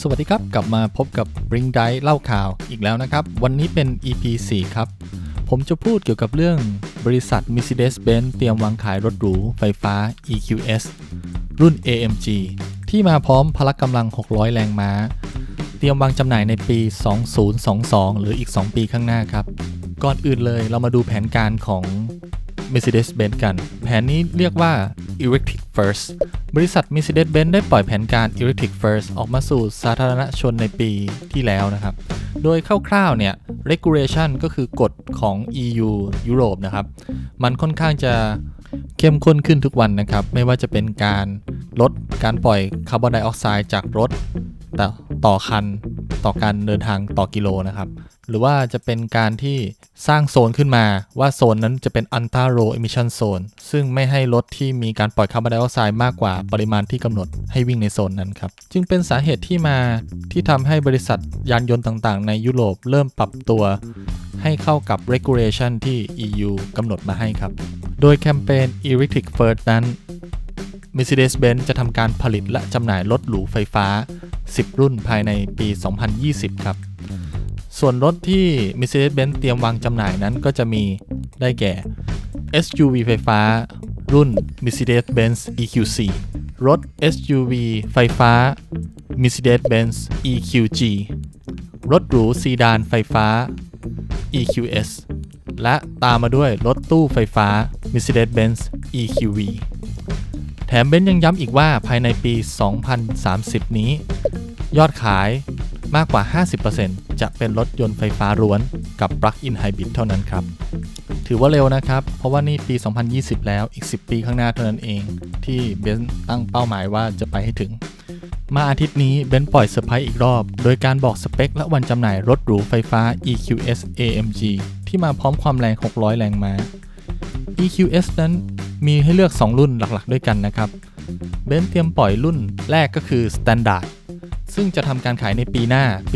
สวัสดีครับกลับมาพบกับ Bring Dice เล่าข่าวอีกแล้วนะครับวันนี้เป็น EP 4 ครับผมจะพูดเกี่ยวกับเรื่องบริษัท Mercedes-Benz เตรียมวางขายรถหรูไฟฟ้า EQS รุ่น AMG ที่มาพร้อมพละกำลัง600แรงม้าเตรียมวางจำหน่ายในปี 2022 หรืออีก 2 ปีข้างหน้าครับก่อนอื่นเลยเรามาดูแผนการของ Mercedes-Benz กันแผนนี้เรียกว่า Electric First บริษัท Mercedes-Benz ได้ปล่อยแผนการ Electric First ออกมาสู่สาธารณชนในปีที่แล้วนะครับโดยคร่าวๆเนี่ย regulation ก็คือกฎของ EU ยุโรปนะครับมันค่อนข้างจะเข้มข้นขึ้นทุกวันนะครับไม่ว่าจะเป็นการลดการปล่อยคาร์บอนไดออกไซด์จากรถต่อคันต่อการเดินทางต่อกิโลนะครับหรือว่าจะเป็นการที่สร้างโซนขึ้นมาว่าโซนนั้นจะเป็น Ultra Low Emission Zone ซึ่งไม่ให้รถที่มีการปล่อยคาร์บอนไดออกไซด์มากกว่าปริมาณที่กำหนดให้วิ่งในโซนนั้นครับจึงเป็นสาเหตุที่ทำให้บริษัทยานยนต์ต่างๆในยุโรปเริ่มปรับตัวให้เข้ากับ regulation ที่ EU กำหนดมาให้ครับโดยแคมเปญ Electric First นั้น Mercedes-Benz จะทำการผลิตและจำหน่ายรถหรูไฟฟ้า10 รุ่นภายในปี 2020 ครับส่วนรถที่ Mercedes-Benz เตรียมวางจำหน่ายนั้นก็จะมีได้แก่ SUV ไฟฟ้ารุ่น Mercedes-Benz EQC รถ SUV ไฟฟ้า Mercedes-Benz EQG รถหรูซีดานไฟฟ้า EQS และตามมาด้วยรถตู้ไฟฟ้า Mercedes-Benz EQV แถมเบนซ์ยังย้ำอีกว่าภายในปี 2030 นี้ยอดขายมากกว่า 50% จะเป็นรถยนต์ไฟฟ้าล้วนกับ Plug-in Hybrid เท่านั้นครับถือว่าเร็วนะครับเพราะว่านี่ปี 2020 แล้วอีก 10 ปีข้างหน้าเท่านั้นเองที่เบนซ์ตั้งเป้าหมายว่าจะไปให้ถึงมาอาทิตย์นี้เบนซ์ปล่อยเซอร์ไพรส์อีกรอบโดยการบอกสเปคและวันจำหน่ายรถหรูไฟฟ้า EQS AMG ที่มาพร้อมความแรง600แรงม้า EQS นั้นมีให้เลือก2รุ่นหลักๆด้วยกันนะครับเบนซ์เตรียมปล่อยรุ่นแรกก็คือ Standardซึ่งจะทำการขายในปีหน้าปี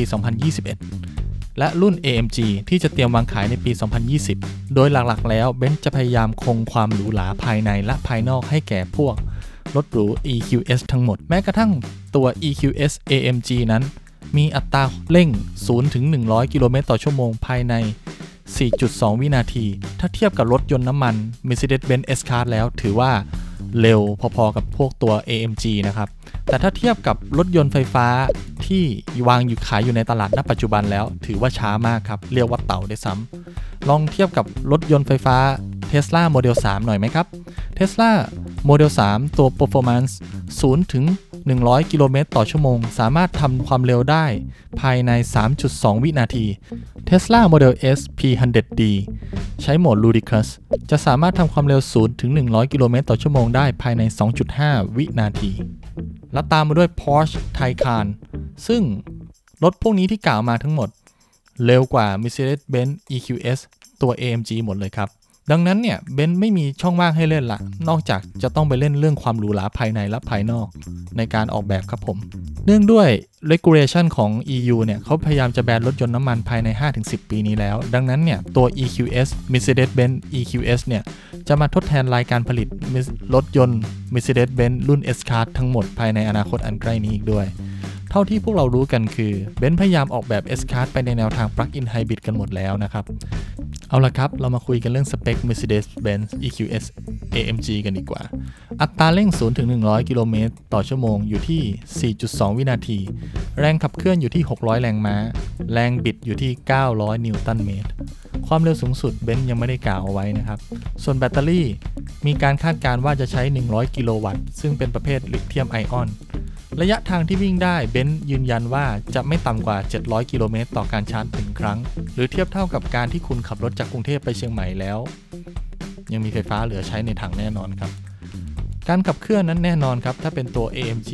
2021 และรุ่น AMG ที่จะเตรียมวางขายในปี 2020 โดยหลักๆแล้วเบนซ์จะพยายามคงความหรูหราภายในและภายนอกให้แก่พวกรถหรู EQS ทั้งหมดแม้กระทั่งตัว EQS AMG นั้นมีอัตราเร่ง 0-100 กิโลเมตรต่อชั่วโมงภายใน 4.2 วินาทีถ้าเทียบกับรถยนต์น้ำมัน Mercedes-Benz S-Class แล้วถือว่าเร็วพอๆกับพวกตัว AMG นะครับแต่ถ้าเทียบกับรถยนต์ไฟฟ้าที่วางอยู่ขายอยู่ในตลาดณปัจจุบันแล้วถือว่าช้ามากครับเรียกว่าเต่าได้ซ้ำลองเทียบกับรถยนต์ไฟฟ้า Tesla Model 3 หน่อยไหมครับ Tesla Model 3 ตัว Performance 0-100 กิโลเมตรต่อชั่วโมงสามารถทำความเร็วได้ภายใน 3.2 วินาที Tesla Model S P100D ใช้โหมด Ludicrous จะสามารถทำความเร็ว 0-100 กิโลเมตรต่อชั่วโมงได้ภายใน 2.5 วินาทีและตามมาด้วย Porsche Taycan ซึ่งรถพวกนี้ที่กล่าวมาทั้งหมดเร็วกว่า Mercedes-Benz EQS ตัว AMG หมดเลยครับดังนั้นเนี่ยเบนซ์ไม่มีช่องว่างให้เล่นละนอกจากจะต้องไปเล่นเรื่องความหรูหราภายในและภายนอกในการออกแบบครับผมเนื่องด้วย regulation ของ EU เนี่ยเขาพยายามจะแบนรถยนต์น้ำมันภายใน 5-10 ปีนี้แล้วดังนั้นเนี่ยตัว EQS Mercedes-Benz EQS เนี่ยจะมาทดแทนรายการผลิตรถยนต์ Mercedes-Benz รุ่น S-Class ทั้งหมดภายในอนาคตอันใกล้นี้อีกด้วยเท่าที่พวกเรารู้กันคือเบนซ์พยายามออกแบบ S-Class ไปในแนวทาง Plug-in Hybrid กันหมดแล้วนะครับเอาละครับเรามาคุยกันเรื่องสเปค Mercedes-Benz EQS AMG กันดีกว่าอัตราเร่ง 0-100 กิโลเมตรต่อชั่วโมงอยู่ที่ 4.2 วินาทีแรงขับเคลื่อนอยู่ที่600แรงม้าแรงบิดอยู่ที่900นิวตันเมตรความเร็วสูงสุดเบนซ์ยังไม่ได้กล่าวเอาไว้นะครับส่วนแบตเตอรี่มีการคาดการณ์ว่าจะใช้100กิโลวัตต์ซึ่งเป็นประเภทลิเธียมไอออนระยะทางที่วิ่งได้เบนซ์ยืนยันว่าจะไม่ต่ำกว่า700กิโลเมตรต่อการชาร์จ1ครั้งหรือเทียบเท่ากับการที่คุณขับรถจากกรุงเทพไปเชียงใหม่แล้วยังมีไฟฟ้าเหลือใช้ในถังแน่นอนครับการขับเคลื่อนนั้นแน่นอนครับถ้าเป็นตัว AMG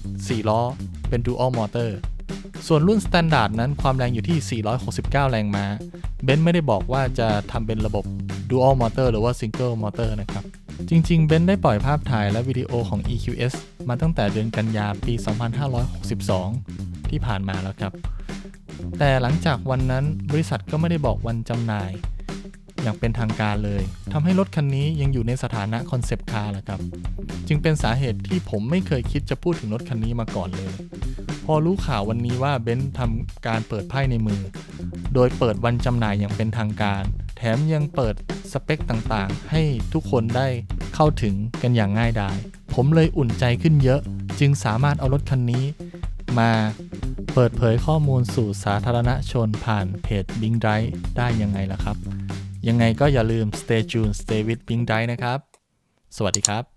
4 ล้อเป็น Dual Motor ส่วนรุ่น Standard นั้นความแรงอยู่ที่469แรงม้าเบนซ์ไม่ได้บอกว่าจะทำเป็นระบบ Dual Motor หรือว่า Single Motor นะครับจริงๆเบนซ์ได้ปล่อยภาพถ่ายและวิดีโอของ EQS มาตั้งแต่เดือนกันยายนปี 2562 ที่ผ่านมาแล้วครับแต่หลังจากวันนั้นบริษัทก็ไม่ได้บอกวันจำหน่ายอย่างเป็นทางการเลยทำให้รถคันนี้ยังอยู่ในสถานะคอนเซปต์คาร์แหละครับจึงเป็นสาเหตุที่ผมไม่เคยคิดจะพูดถึงรถคันนี้มาก่อนเลยพอรู้ข่าววันนี้ว่าเบนซ์ทำการเปิดไพ่ในมือโดยเปิดวันจำหน่ายอย่างเป็นทางการแถมยังเปิดสเปคต่างๆให้ทุกคนได้เข้าถึงกันอย่างง่ายดายผมเลยอุ่นใจขึ้นเยอะจึงสามารถเอารถคันนี้มาเปิดเผยข้อมูลสู่สาธารณชนผ่านเพจ Bing Drive ได้ยังไงล่ะครับยังไงก็อย่าลืม Stay tuned Stay with Bing Drive นะครับสวัสดีครับ